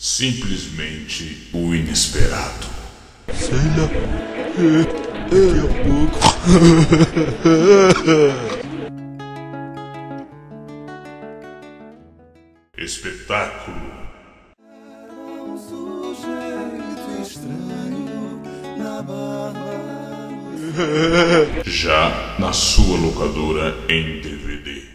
Simplesmente o inesperado. Sei lá. Daqui a pouco. Espetáculo. Um sujeito estranho na barra. Já na sua locadora em DVD.